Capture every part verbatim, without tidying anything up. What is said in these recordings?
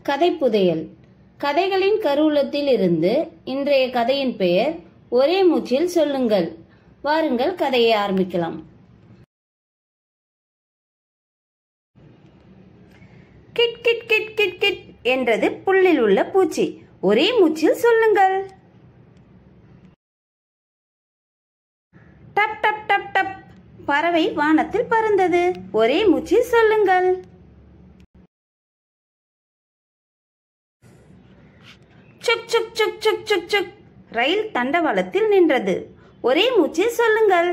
கதை புதையல். கதைகளின் கருவூலத்தில் இருந்து இன்றைய கதையின் பெயர் ஒரே மூச்சில் சொல்லுங்கள். வாருங்கள் கதையை ஆரம்பிக்கலாம். கிட் கிட் கிட் கிட் கிட் என்றது புல்லில் உள்ள பூச்சி. ஒரே மூச்சில் சொல்லுங்கள். டப் டப் டப் டப் பறவை வானத்தில் பறந்தது. ஒரே மூச்சில் சொல்லுங்கள். சுக் சுக் சுக் சுக் சுக் சுக் ரயில் தண்டவாளத்தில் நின்றது. ஒரே மூச்சில் சொல்லுங்கள்.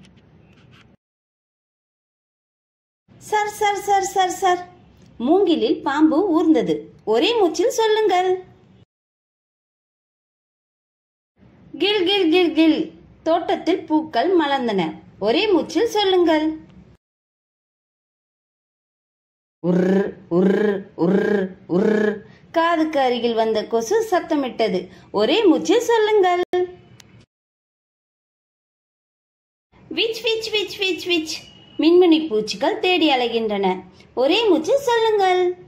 சர் சர் சர் சர் சர் மூங்கிலில் பாம்பு ஊர்ந்தது. ஒரே மூச்சில் சொல்லுங்கள். கில் கில் கில் கில் தோட்டத்தில் பூக்கள் மலர்ந்தன. ஒரே மூச்சில் சொல்லுங்கள். உர் உர் உர் உர் காதுக்கு அருகில் வந்த கொசு சத்தமிட்டது. ஒரே மூச்சில் சொல்லுங்கள். விச் விச் விச் விச் விச் மின்மினி பூச்சிகள் தேடி அலைகின்றன. ஒரே மூச்சில் சொல்லுங்கள்.